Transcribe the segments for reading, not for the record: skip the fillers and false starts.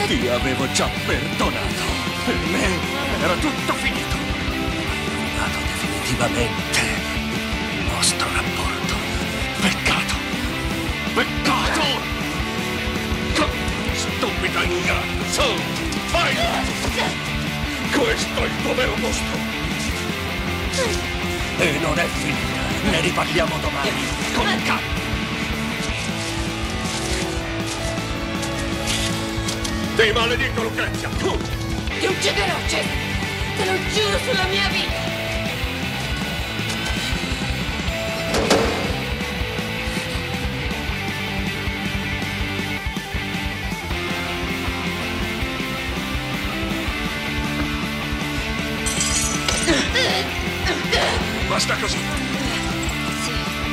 Ti avevo già perdonato. Per me era tutto finito. Rovinato definitivamente il nostro rapporto. Peccato. Peccato! Stupida ignorante. Su, vai! Questo è il tuo vero mostro. E non è finita. Ne riparliamo domani. Con calma. Ti maledico, Lucrezia! Tu! Ti ucciderò, Cesare! Te lo giuro sulla mia vita! Basta così. Sì.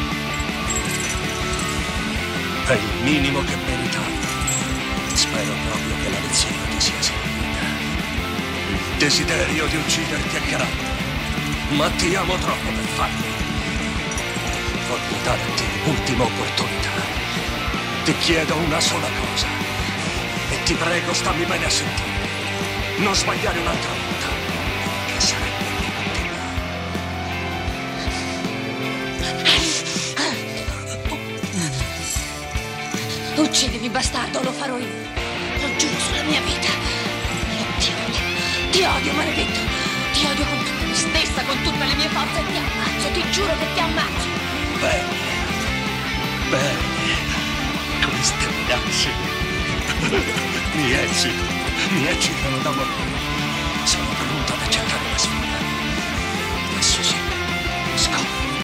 È il minimo che meritavi. Spero proprio che la lezione ti sia servita. Il desiderio di ucciderti è grande, ma ti amo troppo per farlo. Voglio darti l'ultima opportunità. Ti chiedo una sola cosa e ti prego, stammi bene a sentire. Non sbagliare un'altra volta, che sarebbe l'ultima. Uccidimi, bastardo, lo farò io. Lo giuro sulla mia vita. Io ti odio. Ti odio, maledetto. Ti odio con tutta me stessa, con tutte le mie forze e ti ammazzo. Ti giuro che ti ammazzo. Bene. Bene. Queste minacce mi eccitano da morire.